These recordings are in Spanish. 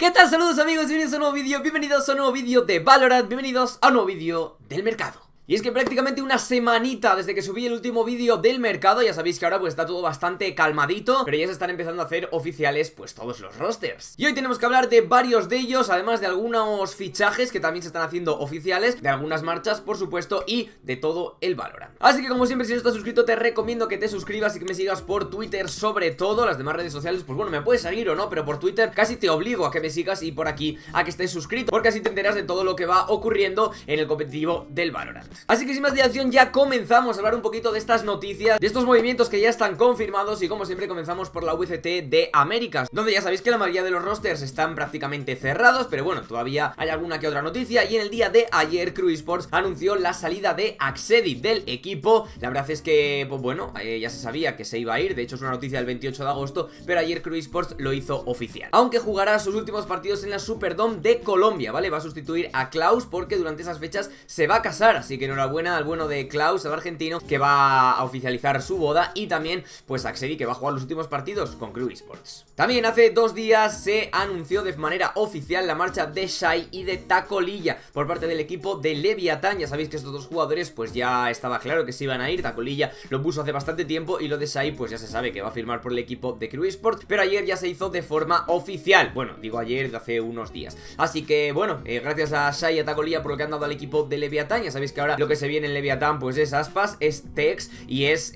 ¿Qué tal? Saludos amigos, bienvenidos a un nuevo vídeo, bienvenidos a un nuevo vídeo de Valorant, bienvenidos a un nuevo vídeo del mercado. Y es que prácticamente una semanita desde que subí el último vídeo del mercado, ya sabéis que ahora pues está todo bastante calmadito, pero ya se están empezando a hacer oficiales pues todos los rosters. Y hoy tenemos que hablar de varios de ellos, además de algunos fichajes que también se están haciendo oficiales, de algunas marchas por supuesto y de todo el Valorant. Así que como siempre, si no estás suscrito te recomiendo que te suscribas y que me sigas por Twitter sobre todo. Las demás redes sociales pues bueno, me puedes seguir o no, pero por Twitter casi te obligo a que me sigas y por aquí a que estés suscrito, porque así te enteras de todo lo que va ocurriendo en el competitivo del Valorant. Así que sin más dilación ya comenzamos a hablar un poquito de estas noticias, de estos movimientos que ya están confirmados. Y como siempre comenzamos por la VCT de Américas, donde ya sabéis que la mayoría de los rosters están prácticamente cerrados, pero bueno, todavía hay alguna que otra noticia. Y en el día de ayer Crew Esports anunció la salida de Axedi del equipo. La verdad es que, pues bueno, ya se sabía que se iba a ir, de hecho es una noticia del 28 de agosto, pero ayer Crew Esports lo hizo oficial. Aunque jugará sus últimos partidos en la Superdome de Colombia, ¿vale? Va a sustituir a Klaus porque durante esas fechas se va a casar, así que enhorabuena al bueno de Klaus, al argentino, que va a oficializar su boda. Y también pues Axedi, que va a jugar los últimos partidos con Crew Esports. También hace 2 días se anunció de manera oficial la marcha de Shai y de Tacolilla por parte del equipo de Leviatán. Ya sabéis que estos dos jugadores pues ya estaba claro que se iban a ir. Tacolilla lo puso hace bastante tiempo y lo de Shai pues ya se sabe que va a firmar por el equipo de Crew Esports, pero ayer ya se hizo de forma oficial. Bueno, digo ayer, de hace unos días. Así que bueno, gracias a Shai y a Tacolilla por lo que han dado al equipo de Leviatán. Ya sabéis que ahora lo que se viene en Leviatán pues es Aspas, es Tex y es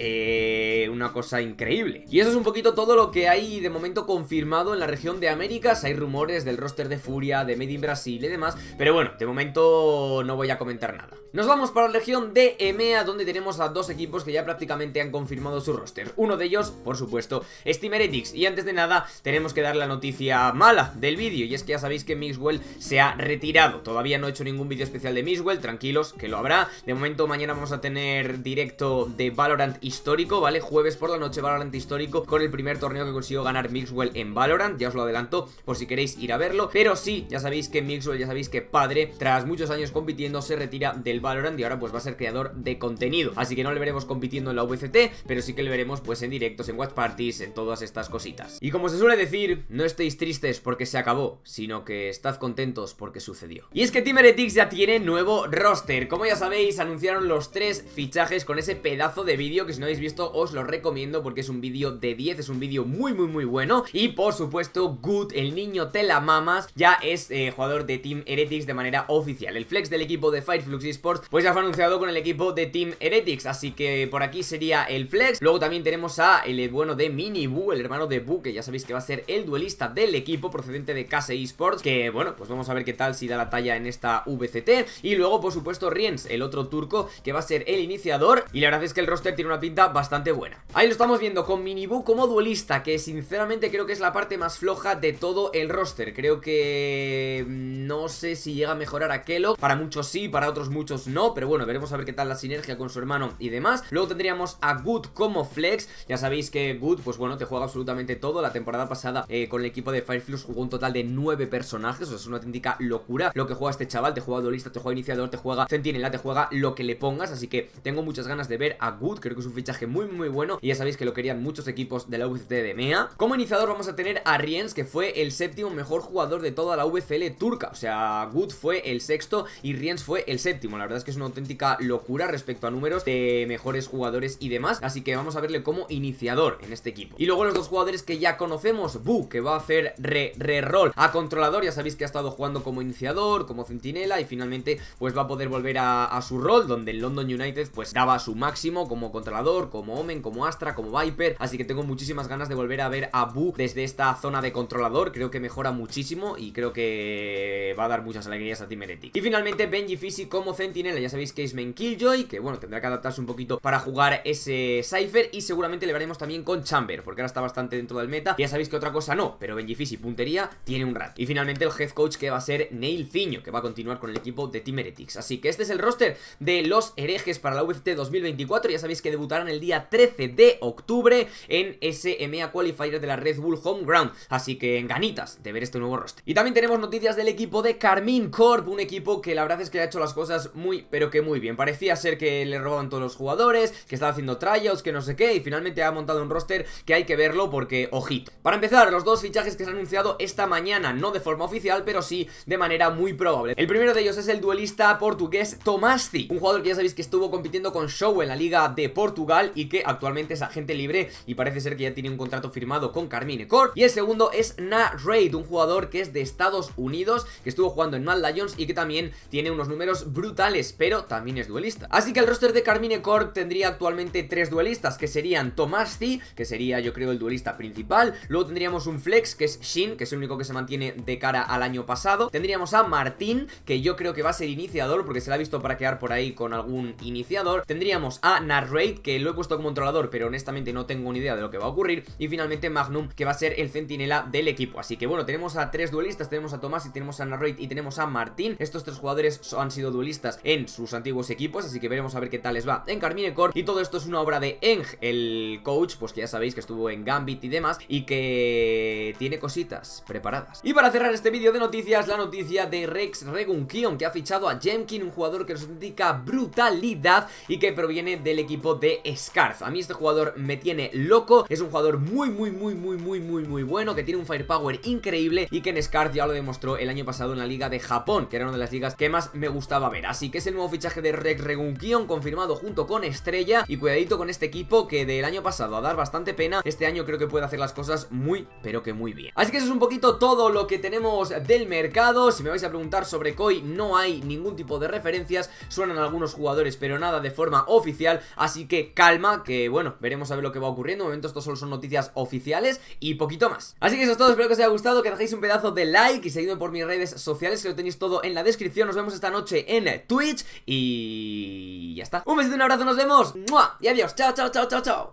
una cosa increíble. Y eso es un poquito todo lo que hay de momento confirmado en la región de Américas. Hay rumores del roster de Furia, de Made in Brasil y demás, pero bueno, de momento no voy a comentar nada. Nos vamos para la región de EMEA, donde tenemos a dos equipos que ya prácticamente han confirmado su roster. Uno de ellos, por supuesto, es Team Heretics. Y antes de nada, tenemos que dar la noticia mala del vídeo, y es que ya sabéis que Mixwell se ha retirado. Todavía no he hecho ningún vídeo especial de Mixwell, tranquilos, que lo habrá. De momento, mañana vamos a tener directo de Valorant histórico, ¿vale? Jueves por la noche, Valorant histórico, con el primer torneo que consiguió ganar Mixwell en Valorant. Ya os lo adelanto, por si queréis ir a verlo. Pero sí, ya sabéis que Mixwell, ya sabéis que padre, tras muchos años compitiendo, se retira del Valorant y ahora pues va a ser creador de contenido. Así que no le veremos compitiendo en la VCT, pero sí que le veremos pues en directos, en watch parties, en todas estas cositas. Y como se suele decir, no estéis tristes porque se acabó, sino que estad contentos porque sucedió. Y es que Team Heretics ya tiene nuevo roster. Como ya sabéis, anunciaron los 3 fichajes con ese pedazo de vídeo que si no habéis visto os lo recomiendo porque es un vídeo de 10, es un vídeo muy bueno. Y por supuesto Good, el niño te la mamas, ya es jugador de Team Heretics de manera oficial. El flex del equipo de Fireflux Esports pues ya fue anunciado con el equipo de Team Heretics, así que por aquí sería el flex. Luego también tenemos a el bueno de Minibu, el hermano de Bu, que ya sabéis que va a ser el duelista del equipo procedente de Case Esports, que bueno, pues vamos a ver qué tal si da la talla en esta VCT. Y luego por supuesto Riens, el otro turco, que va a ser el iniciador, y la verdad es que el roster tiene una pinta bastante buena. Ahí lo estamos viendo con Minibu como duelista, que sinceramente creo que es la parte más floja de todo el roster. Creo que no sé si llega a mejorar a Kellogg, para muchos sí, para otros muchos no, pero bueno, veremos a ver qué tal la sinergia con su hermano y demás. Luego tendríamos a Good como flex. Ya sabéis que Good, pues bueno, te juega absolutamente todo. La temporada pasada con el equipo de Fireflux jugó un total de 9 personajes, o sea, es una auténtica locura lo que juega este chaval. Te juega duelista, te juega iniciador, te juega centinela, te juega lo que le pongas, así que tengo muchas ganas de ver a Good. Creo que es un fichaje muy bueno y ya sabéis que lo querían muchos equipos de la VCT de EMEA. Como iniciador vamos a tener a Riens, que fue el 7º mejor jugador de toda la VCL turca. O sea, Good fue el 6º y Riens fue el 7º. La verdad es que es una auténtica locura respecto a números de mejores jugadores y demás, así que vamos a verle como iniciador en este equipo. Y luego los dos jugadores que ya conocemos, Bu, que va a hacer re-roll a controlador. Ya sabéis que ha estado jugando como iniciador, como centinela, y finalmente pues va a poder volver a su rol, donde el London United pues daba su máximo como controlador, como Omen, como Astra, como Viper. Así que tengo muchísimas ganas de volver a ver a Bu desde esta zona de controlador. Creo que mejora muchísimo y creo que va a dar muchas alegrías a Team Heretics. Y finalmente Benji Fisi como centinela. Ya sabéis que es main Killjoy, que bueno, tendrá que adaptarse un poquito para jugar ese Cypher, y seguramente le veremos también con Chamber, porque ahora está bastante dentro del meta. Ya sabéis que otra cosa no, pero Benji Fisi puntería tiene un rato. Y finalmente el head coach, que va a ser Neil Ciño, que va a continuar con el equipo de Team Heretics. Así que este es el roster roster de los herejes para la UFC 2024. Ya sabéis que debutarán el día 13 de octubre en ese EMEA Qualifier de la Red Bull Homeground, así que en ganitas de ver este nuevo roster. Y también tenemos noticias del equipo de Karmine Corp, un equipo que la verdad es que ha hecho las cosas muy, pero que muy bien. Parecía ser que le robaban todos los jugadores, que estaba haciendo tryouts, que no sé qué, y finalmente ha montado un roster que hay que verlo porque, ojito. Para empezar, los dos fichajes que se han anunciado esta mañana, no de forma oficial, pero sí de manera muy probable. El primero de ellos es el duelista portugués Tomasti, un jugador que ya sabéis que estuvo compitiendo con Show en la Liga de Portugal y que actualmente es agente libre y parece ser que ya tiene un contrato firmado con Karmine Corp. Y el segundo es Raid, un jugador que es de Estados Unidos, que estuvo jugando en Mad Lions y que también tiene unos números brutales, pero también es duelista. Así que el roster de Karmine Corp tendría actualmente 3 duelistas, que serían Tomasti, que sería yo creo el duelista principal. Luego tendríamos un flex, que es Shin, que es el único que se mantiene de cara al año pasado. Tendríamos a Martín, que yo creo que va a ser iniciador, porque se la ha visto para quedar por ahí con algún iniciador. Tendríamos a Narrate, que lo he puesto como controlador, pero honestamente no tengo ni idea de lo que va a ocurrir. Y finalmente Magnum, que va a ser el centinela del equipo. Así que bueno, tenemos a 3 duelistas, tenemos a Tomás y tenemos a Narrate y tenemos a Martín. Estos 3 jugadores han sido duelistas en sus antiguos equipos, así que veremos a ver qué tal les va en Karmine Corp. Y todo esto es una obra de Eng, el coach, pues que ya sabéis que estuvo en Gambit y demás, y que tiene cositas preparadas. Y para cerrar este vídeo de noticias, la noticia de Rex Regunkion, que ha fichado a Jemkin, un jugador que nos indica brutalidad y que proviene del equipo de Scarth. A mí este jugador me tiene loco, es un jugador muy bueno, que tiene un firepower increíble y que en Scarth ya lo demostró el año pasado en la liga de Japón, que era una de las ligas que más me gustaba ver. Así que es el nuevo fichaje de Rex Regunkion, confirmado junto con Estrella, y cuidadito con este equipo que del año pasado a dar bastante pena, este año creo que puede hacer las cosas muy, pero que muy bien. Así que eso es un poquito todo lo que tenemos del mercado. Si me vais a preguntar sobre Koi, no hay ningún tipo de referencias, suenan algunos jugadores pero nada de forma oficial, así que calma, que bueno, veremos a ver lo que va ocurriendo. De momento esto solo son noticias oficiales y poquito más. Así que eso es todo, espero que os haya gustado, que dejéis un pedazo de like y seguidme por mis redes sociales, que lo tenéis todo en la descripción. Nos vemos esta noche en Twitch y ya está. Un besito, un abrazo, nos vemos. ¡Mua! Y adiós, chao, chao, chao, chao, chao.